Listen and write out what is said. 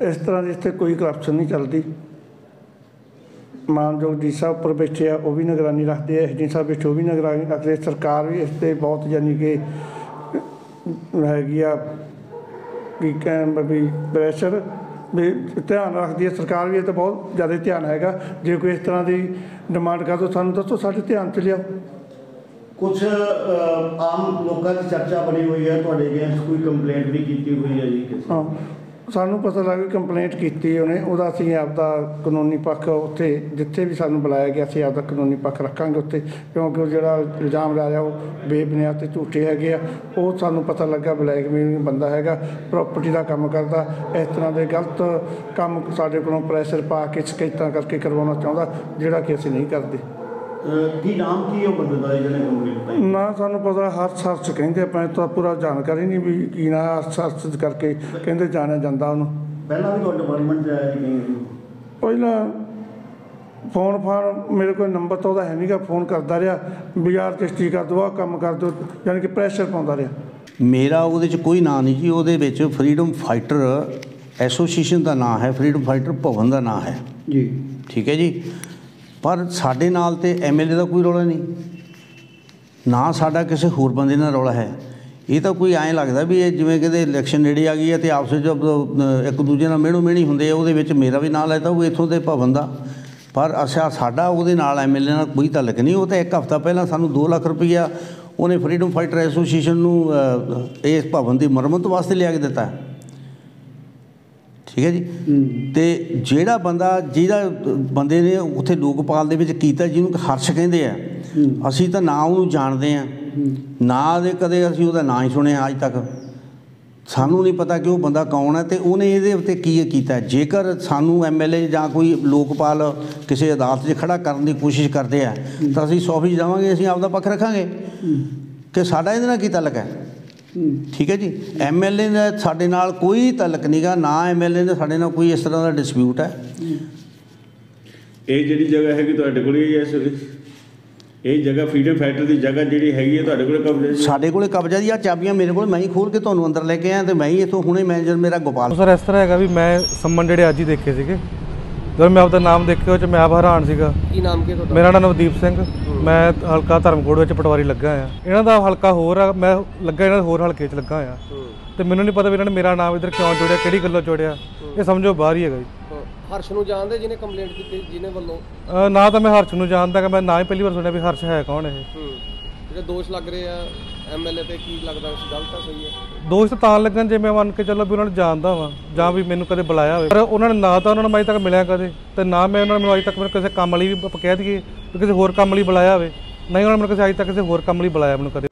इस तरह की इत्थे कोई करप्शन नहीं चलती। मानयोग डी साहब उपर बैठे आ वो भी निगरानी रखते हैं, एस डी साहब बैठे वो भी निगरानी रखते, सरकार भी इस पर बहुत यानी कि हैगी आ भी प्रैशर भी ध्यान रखती है सरकार भी। तो बहुत ज़्यादा ध्यान हैगा। जो कोई इस तरह की डिमांड कर दो सानू दसो, साडे ध्यान च लियाओ। कुछ आम लोगों की चर्चा बनी हुई है, तुहाडे अगेंस्ट कोई कंप्लेंट भी की हुई है जी? हाँ, सानू पता लग गया कंप्लेंट की उन्हें, उहदा असीं आपदा कानूनी पक्ष उत्थे जिथे भी सानू बुलाया गया असीं आपदा कानूनी पक्ष रखांगे उत्थे, क्योंकि जिहड़ा इल्जाम लाया वो बेबुनियाद ते झूठे हैगे आ। वो सानू पता लगा ब्लैकमेलिंग बंदा हैगा, प्रॉपर्टी का काम करदा, इस तरह के गलत काम साडे कोलों प्रैशर पा के शिकायतां करके करवाउणा चाहुंदा, जिहड़ा कि असीं नहीं करदे। की नाम की है बंदे का जिहने कंप्लेंट पाई? ना सानू पता, हर्ष हर्ष कहंदे, अपने तो पूरा जानकारी नहीं भी की ना हर्ष हर्ष करके कहंदे जाणिया जांदा उहनूं। पहला भी तुहाडे डिपार्टमेंट च आया जी? पहला फोन फान मेरे कोई नंबर तो है नहीं गा, फोन करता रहा बाजार चिश्ती कर दो, आ काम कर दो, यानी कि प्रैशर पाउंदा रहा। मेरा उहदे च कोई नाम नहीं जी, उहदे विच फ्रीडम फाइटर एसोसीएशन का नाम है, फ्रीडम फाइटर भवन का नाम है जी, ठीक है जी। पर साडे नाल ते MLA का कोई रौला नहीं, ना साडा किसी होर बंदे नाल रौला है। ये तो कोई ऐं लगता भी ये जिवें किते इलैक्शन नेड़े आ गई है तो आपस में एक दूजे नाल मेहणो मेहणी हुंदे आ, उहदे विच मेरा भी नाम लेता वो इत्थों दे भवन दा। पर अच्छा साडा उहदे नाल MLA नाल कोई तलक नहीं। वो तो एक हफ्ता पहला सानू 2 लाख रुपया उन्हें फ्रीडम फाइटर एसोसीएशन नूं इस भवन की मुरम्मत वास्ते लिया के दिता है, ठीक है जी। तो जिहड़ा बंदा जिहड़ा बंदे ने उत्थे लोकपाल दे विच कीता, जिहनूं हर्ष कहंदे आ, असीं तां ना उहनूं जाणदे आ, ना दे कदे असीं उहदा नाम ही सुणिया अज तक। सानू नहीं पता कि वो बंदा कौन है तो उन्हें ये उत्ते की कीता। जेकर सानू MLA जां कोई लोकपाल किसी अदालत 'च खड़ा करने की कोशिश करते हैं तो असीं 100% जावांगे, असीं आपदा पक्ष रखांगे कि साडा इहदे नाल की तलक है, ठीक है जी। MLA ने साडे नाल कोई तलक नहीं गा, ना MLA ने साडे नाल कोई इस तरह का डिस्प्यूट है। ये जिहड़ी जगह हैगी तुहाडे कोल ही है इस वेले? ये जगह फ्रीडम फाइटर की जगह जिहड़ी हैगी है तुहाडे कोल कब्जे? साडे कोल कब्जा दी चाबियां मेरे कोल, मैं ही खोल के तुहानूं अंदर लेके आया, तो मैं ही इत्थों हुणे मैनेजर मेरा गोपाल। सर इस तरह है भी मैं संमन जेडे अज ही देखे थे, जब मैं आपका नाम देखे मैं आप हैरान सीगा। की नाम की तुहाडा? मेरा नाम नवदीप सिंह, मैं हल्का धर्मकोट में पटवारी लगा हाँ। इन्हों का हल्का होर आ, मैं लगा इन्होंने होर हल्के च लगा हाँ। तो मैनूं नहीं पता भी इन्होंने मेरा नाम इधर क्यों जोड़िया, किहड़ी गल्लों जोड़िया, ये समझो बाहर ही है जी। हर्ष नूं जानदे जिन्हें कंप्लेंट की जिन्हें वालों? ना तो मैं हर्ष नूं जानदा, मैं ना ही पहली बार सुनिया भी हर्ष है कौन है। ਜਿਹੜੇ ਦੋਸ਼ ਲੱਗ ਰਹੇ ਆ MLA ਤੇ ਕੀ ਲੱਗਦਾ ਗਲਤ ਆ ਸਹੀ ਹੈ? ਦੋਸ਼ ਤਾਂ ਲੱਗਣ ਜੇ ਮੈਂ ਮੰਨ ਕੇ ਚੱਲੋ ਵੀ ਉਹਨਾਂ ਨੂੰ ਜਾਣਦਾ ਵਾਂ ਜਾਂ ਵੀ ਮੈਨੂੰ ਕਦੇ ਬੁਲਾਇਆ ਹੋਵੇ, ਪਰ ਉਹਨਾਂ ਨੇ ਨਾ ਤਾਂ ਉਹਨਾਂ ਨੂੰ ਅਜੇ ਤੱਕ ਮਿਲਿਆ ਕਦੇ, ਤੇ ਨਾ ਮੈਂ ਉਹਨਾਂ ਨੂੰ ਅਜੇ ਤੱਕ ਮੈਨੂੰ ਕਿਸੇ ਕੰਮ ਲਈ ਵੀ ਕਹਿ ਦਈਏ ਵੀ ਕਿਸੇ ਹੋਰ ਕੰਮ ਲਈ ਬੁਲਾਇਆ ਹੋਵੇ, ਨਹੀਂ ਉਹਨਾਂ ਨੇ ਮੈਨੂੰ ਕਿਸੇ ਅਜੇ ਤੱਕ ਕਿਸੇ ਹੋਰ ਕੰਮ ਲਈ ਬੁਲਾਇਆ ਮੈਨੂੰ ਕਦੇ।